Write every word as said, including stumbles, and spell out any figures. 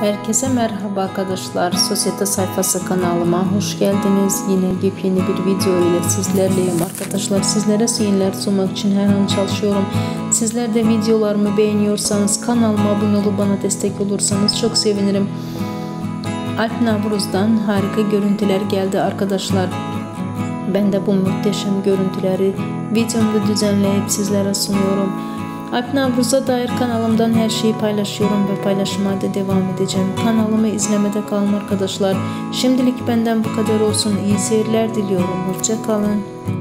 Herkese merhaba arkadaşlar. Sosyete sayfası kanalıma hoş geldiniz. Yine yepyeni bir video ile sizlerleyim arkadaşlar. Sizlere yayınlar sunmak için her an çalışıyorum. Sizler de videolarımı beğeniyorsanız kanalıma abone olup bana destek olursanız çok sevinirim. Alp Navruz'dan harika görüntüler geldi arkadaşlar. Ben de bu muhteşem görüntüleri videomda düzenleyip sizlere sunuyorum. Alp Navruz'a dair kanalımdan her şeyi paylaşıyorum ve paylaşmaya da devam edeceğim. Kanalımı izlemede kalın arkadaşlar. Şimdilik benden bu kadar olsun. İyi seyirler diliyorum. Hoşça kalın.